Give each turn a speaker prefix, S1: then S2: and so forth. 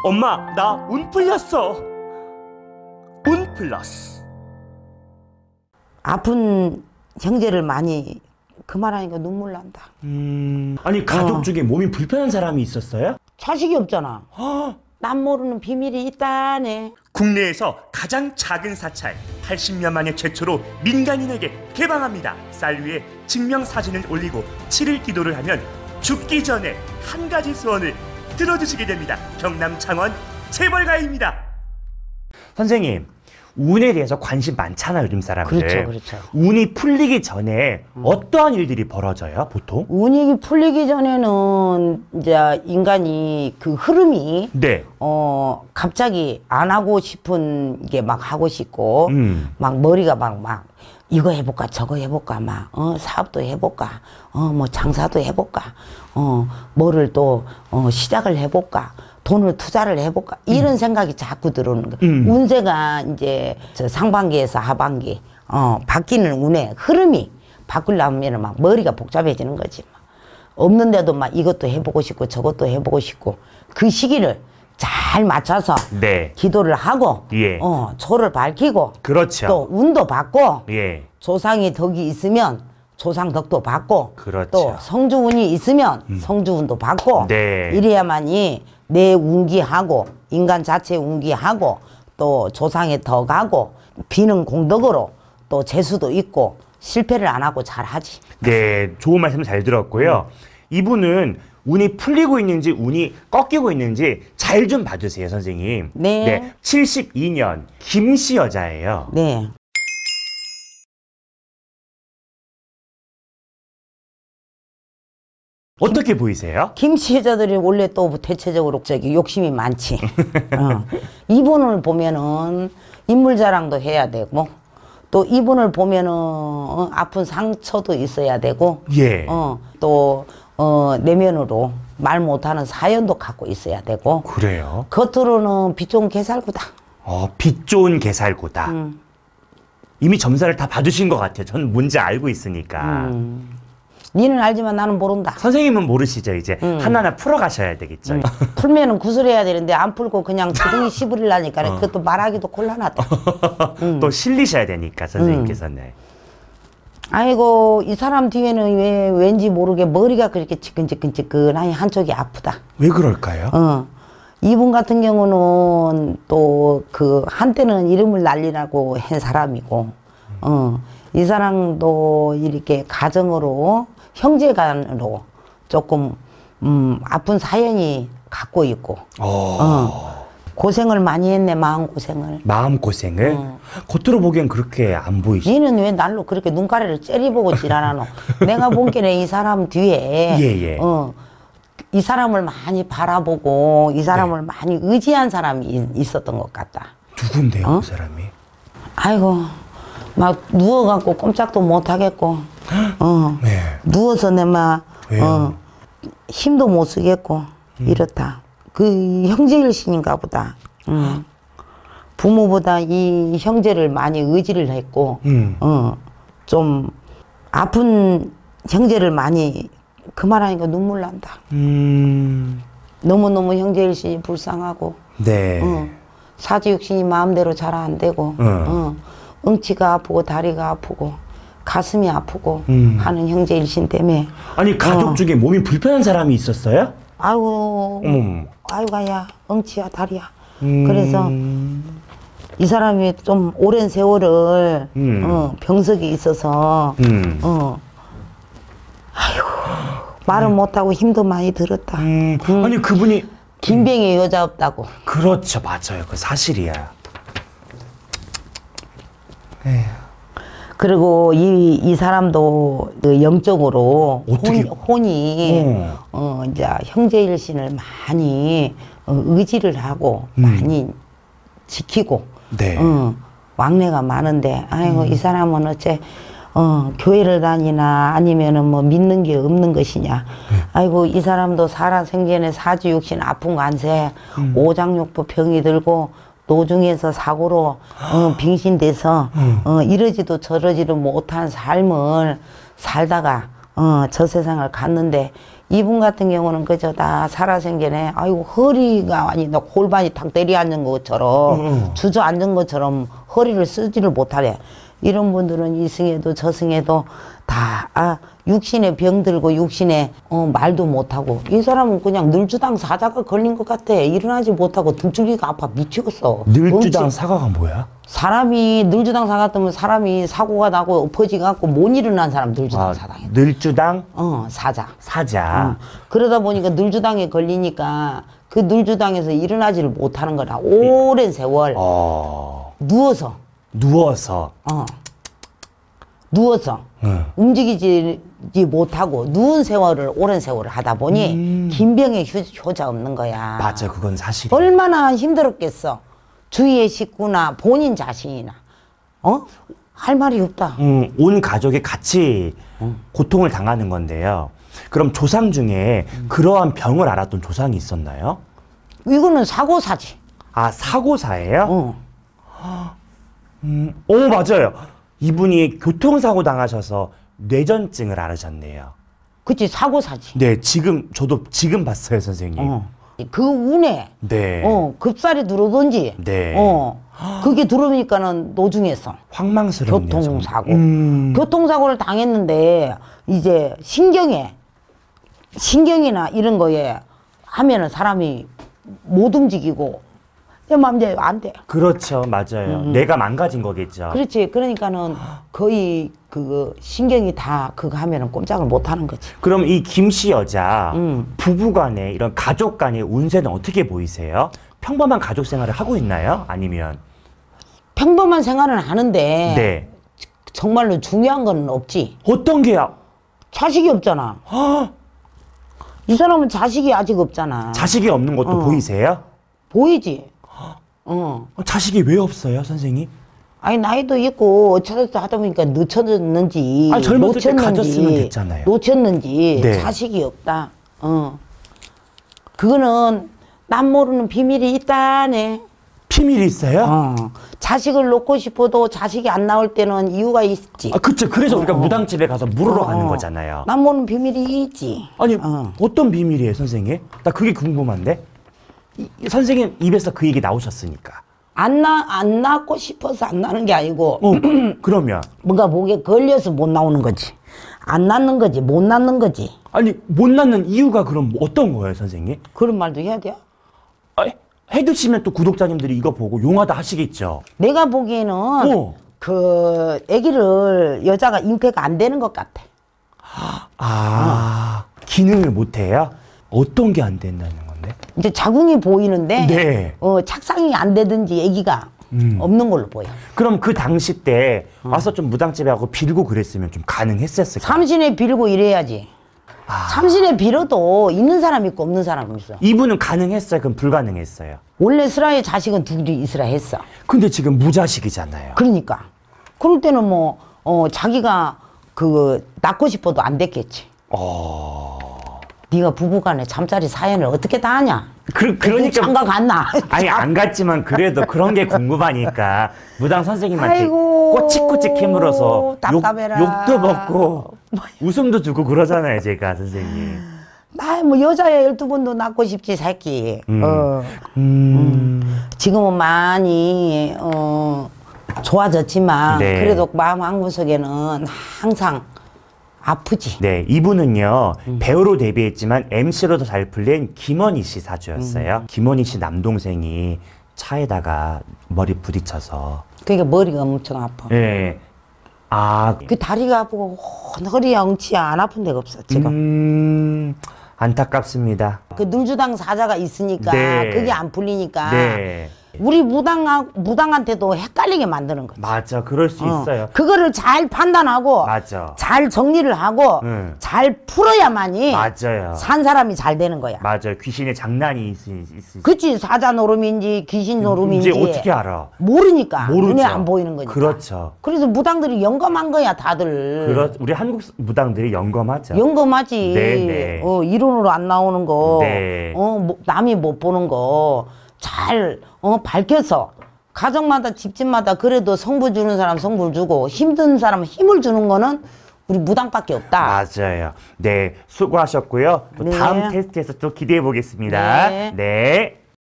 S1: 엄마, 나 운 풀렸어. 운 플러스.
S2: 아픈 형제를 많이 그 말하니까 눈물 난다.
S3: 아니 가족 중에 몸이 불편한 사람이 있었어요?
S2: 자식이 없잖아. 남 모르는 비밀이 있다네.
S1: 국내에서 가장 작은 사찰 80년 만에 최초로 민간인에게 개방합니다. 쌀 위에 증명사진을 올리고 7일 기도를 하면 죽기 전에 한 가지 소원을 들어주시게 됩니다. 경남 창원 재벌가입니다.
S3: 선생님, 운에 대해서 관심 많잖아요, 요즘 사람들.
S2: 그렇죠, 그렇죠.
S3: 운이 풀리기 전에 어떠한 일들이 벌어져요, 보통?
S2: 운이 풀리기 전에는 이제 인간이 그 흐름이
S3: 네.
S2: 갑자기 안 하고 싶은 게 막 하고 싶고 막 머리가 막 이거 해볼까 저거 해볼까 막 사업도 해볼까 뭐 장사도 해볼까 뭐를 또 시작을 해볼까 돈을 투자를 해볼까 이런 생각이 자꾸 들어오는 거예요. 운세가 이제 저 상반기에서 하반기 바뀌는 운의 흐름이 바꾸려면 막 머리가 복잡해지는 거지. 막. 없는데도 막 이것도 해보고 싶고 저것도 해보고 싶고 그 시기를 잘 맞춰서
S3: 네.
S2: 기도를 하고
S3: 예.
S2: 초를 밝히고
S3: 그렇죠.
S2: 또 운도 받고
S3: 예.
S2: 조상의 덕이 있으면 조상 덕도 받고
S3: 그렇죠.
S2: 또 성주운이 있으면 성주운도 받고
S3: 네.
S2: 이래야만이 내 운기하고 인간 자체 운기하고 또 조상의 덕하고 비는 공덕으로 또 재수도 있고 실패를 안 하고 잘하지.
S3: 네, 좋은 말씀 잘 들었고요. 이분은 운이 풀리고 있는지 운이 꺾이고 있는지 잘 좀 봐주세요, 선생님.
S2: 네.
S3: 72년 김씨 여자예요.
S2: 네.
S3: 어떻게 보이세요?
S2: 김씨 여자들이 원래 또 대체적으로 저기 욕심이 많지. 이분을 보면은 인물 자랑도 해야 되고 또 이분을 보면은 아픈 상처도 있어야 되고
S3: 예.
S2: 또 내면으로 말 못하는 사연도 갖고 있어야 되고
S3: 그래요?
S2: 겉으로는 빛 좋은 개살구다.
S3: 빛 좋은 개살구다. 이미 점사를 다 봐주신 것 같아요. 저는 뭔지 알고 있으니까.
S2: 니는 알지만 나는 모른다.
S3: 선생님은 모르시죠? 이제 하나하나 풀어가셔야 되겠죠.
S2: 풀면은 구슬해야 되는데 안 풀고 그냥 주둥이 씹으려니까 그것도 말하기도 곤란하다.
S3: 또 실리셔야 되니까 선생님께서는.
S2: 아이고 이 사람 뒤에는 왜 왠지 모르게 머리가 그렇게 지끈지끈지끈하니 한쪽이 아프다.
S3: 왜 그럴까요?
S2: 이분 같은 경우는 또 그 한때는 이름을 날리라고 한 사람이고 이 사람도 이렇게 가정으로 형제간으로 조금 아픈 사연이 갖고 있고 고생을 많이 했네. 마음고생을.
S3: 마음고생을? 겉으로 보기엔 그렇게 안 보이시죠?
S2: 니는 왜 날로 그렇게 눈가리를 째려보고 지랄하노? 내가 본게는 이 사람 뒤에
S3: 예.
S2: 이 사람을 많이 바라보고 이 사람을 많이 의지한 사람이 있었던 것 같다.
S3: 누군데요, 그 사람이?
S2: 아이고 막 누워갖고 꼼짝도 못하겠고
S3: 네.
S2: 누워서 내막 힘도 못 쓰겠고 이렇다. 그 형제일신인가 보다. 부모보다 이 형제를 많이 의지를 했고 좀 아픈 형제를 많이 그 말하니까 눈물 난다. 너무너무 형제일신이 불쌍하고
S3: 네.
S2: 사지육신이 마음대로 잘 안 되고 엉치가 아프고 다리가 아프고 가슴이 아프고 하는 형제일신 때문에.
S3: 아니 가족 중에 몸이 불편한 사람이 있었어요?
S2: 아이고 아이고야 엉치야 다리야. 그래서 이 사람이 좀 오랜 세월을 병석이 있어서 아이고 말은 못하고 힘도 많이 들었다.
S3: 아니 그분이
S2: 김병에 여자 없다고.
S3: 그렇죠, 맞아요. 그 사실이야. 에휴.
S2: 그리고 이 사람도 그 영적으로
S3: 어떻게?
S2: 혼이 이제 형제일신을 많이 의지를 하고 많이 지키고
S3: 네.
S2: 왕래가 많은데 아이고 이 사람은 어째 교회를 다니나 아니면은 뭐 믿는 게 없는 것이냐. 아이고 이 사람도 살아생전에 사지육신 아픈 관세 오장육부 병이 들고 노중에서 사고로 빙신돼서 이러지도 저러지도 못한 삶을 살다가 저 세상을 갔는데 이분 같은 경우는 그저 다 살아생전에 아이고 허리가 아니 나 골반이 탁 내려앉는 것처럼 주저앉은 것처럼 허리를 쓰지를 못하래. 이런 분들은 이승에도 저승에도 다 육신에 병들고 육신에 말도 못하고 이 사람은 그냥 늘주당 사자가 걸린 것 같아. 일어나지 못하고 등줄기가 아파 미치겠어.
S3: 늘주당 사과가 뭐야?
S2: 사람이 늘주당 사가 뜨면 사람이 사고가 나고 엎어지갖고 못 일어난 사람 늘주당 사당이야.
S3: 늘주당?
S2: 사자.
S3: 사자.
S2: 그러다 보니까 늘주당에 걸리니까 그 늘주당에서 일어나지를 못하는 거라. 오랜 세월 누워서 움직이지 못하고 누운 세월을 오랜 세월을 하다 보니 긴 병에 효자 없는 거야.
S3: 맞아, 그건 사실이야.
S2: 얼마나 힘들었겠어. 주위의 식구나 본인 자신이나 할 말이 없다.
S3: 온 가족이 같이 고통을 당하는 건데요. 그럼 조상 중에 그러한 병을 앓았던 조상이 있었나요?
S2: 이거는 사고사지.
S3: 아, 사고사예요? 오, 맞아요. 이분이 교통사고 당하셔서 뇌전증을 앓으셨네요.
S2: 그치, 사고사지.
S3: 네, 저도 지금 봤어요, 선생님.
S2: 그 운에
S3: 네.
S2: 급살이 들어오던지
S3: 네.
S2: 그게 들어오니까는 노중에서
S3: 황망스럽네요.
S2: 교통사고. 교통사고를 당했는데 이제 신경이나 이런 거에 하면은 사람이 못 움직이고 내 맘대로 안 돼.
S3: 그렇죠, 맞아요. 뇌가 망가진 거겠죠.
S2: 그렇지. 그러니까는 거의 그 신경이 다 그거 하면은 꼼짝을 못 하는 거지.
S3: 그럼 이 김씨 여자 부부간에 이런 가족 간의 운세는 어떻게 보이세요? 평범한 가족 생활을 하고 있나요? 아니면
S2: 평범한 생활은 하는데
S3: 네.
S2: 정말로 중요한 건 없지.
S3: 어떤 게요?
S2: 자식이 없잖아. 이 사람은 자식이 아직 없잖아.
S3: 자식이 없는 것도 보이세요?
S2: 보이지.
S3: 자식이 왜 없어요, 선생님?
S2: 아니 나이도 있고 어쩌다 하다 보니까 늦췄는지
S3: 아니, 젊었을 때 가졌으면 됐잖아요.
S2: 놓쳤는지
S3: 네.
S2: 자식이 없다. 그거는 남 모르는 비밀이 있다네.
S3: 비밀이 있어요?
S2: 자식을 놓고 싶어도 자식이 안 나올 때는 이유가 있지.
S3: 아, 그쵸. 그래서 우리가 무당집에 가서 물으러 가는 거잖아요.
S2: 남 모르는 비밀이 있지.
S3: 아니, 어떤 비밀이에요, 선생님? 나 그게 궁금한데? 선생님 입에서 그 얘기 나오셨으니까.
S2: 안 낳고 싶어서 안 나는 게 아니고
S3: 그러면
S2: 뭔가 목에 걸려서 못 나오는 거지. 안 낳는 거지, 못 낳는 거지.
S3: 아니, 못 낳는 이유가 그럼 어떤 거예요, 선생님?
S2: 그런 말도 해야 돼?
S3: 해두시면 또 구독자님들이 이거 보고 용하다 하시겠죠.
S2: 내가 보기에는 그 아기를 여자가 잉태가 안 되는 것 같아.
S3: 기능을 못 해요? 어떤 게 안 된다는 건데?
S2: 이제 자궁이 보이는데
S3: 네.
S2: 착상이 안 되든지 아기가 없는 걸로 보여.
S3: 그럼 그 당시 때 와서 좀 무당집에 하고 빌고 그랬으면 좀 가능했었을까요?
S2: 삼신에 빌고 이래야지. 삼신에 빌어도 있는 사람 있고 없는 사람 있어.
S3: 이분은 가능했어요? 그럼 불가능했어요?
S2: 원래 슬라의 자식은 둘이 있으라 했어.
S3: 근데 지금 무자식이잖아요.
S2: 그러니까 그럴 때는 뭐 자기가 그 낳고 싶어도 안 됐겠지. 네가 부부간에 잠자리 사연을 어떻게 다 하냐?
S3: 그러니까
S2: 장가 갔나?
S3: 아니, 안 갔지만 그래도 그런 게 궁금하니까 무당 선생님한테
S2: 아이고,
S3: 꼬치꼬치 캐물어서
S2: 답답해라.
S3: 욕도 먹고 웃음도 주고 그러잖아요, 제가 선생님.
S2: 나 뭐 여자야 12번도 낳고 싶지 새끼. 지금은 많이 좋아졌지만
S3: 네.
S2: 그래도 마음 한구석에는 항상 아프지.
S3: 네, 이분은요 배우로 데뷔했지만 MC로도 잘 풀린 김원희 씨 사주였어요. 김원희 씨 남동생이 차에다가 머리 부딪혀서.
S2: 그러니까 머리가 엄청 아파.
S3: 네.
S2: 그 다리가 아프고 허리야 엉치야 안 아픈 데가 없어 지금.
S3: 안타깝습니다.
S2: 그 늘주당 사자가 있으니까
S3: 네.
S2: 그게 안 풀리니까
S3: 네.
S2: 우리 무당한테도 헷갈리게 만드는 거지.
S3: 맞아, 그럴 수 있어요.
S2: 그거를 잘 판단하고
S3: 맞아.
S2: 잘 정리를 하고 잘 풀어야만이
S3: 맞아요.
S2: 산 사람이 잘 되는 거야.
S3: 맞아요. 귀신의 장난이 있으시.
S2: 그치, 사자 노름인지 귀신 노름인지
S3: 이제 어떻게 알아?
S2: 모르니까.
S3: 모르죠.
S2: 눈에 안 보이는 거니까.
S3: 그렇죠.
S2: 그래서 무당들이 영감한 거야 다들.
S3: 우리 한국 무당들이 영검하죠.
S2: 영감하지.
S3: 네네.
S2: 이론으로 안 나오는 거,
S3: 네.
S2: 남이 못 보는 거 잘 밝혀서 가정마다 집집마다 그래도 성부 주는 사람 성부를 주고 힘든 사람 힘을 주는 거는 우리 무당밖에 없다.
S3: 맞아요. 네, 수고하셨고요. 또
S2: 네.
S3: 다음 테스트에서 또 기대해 보겠습니다.
S2: 네.
S3: 네.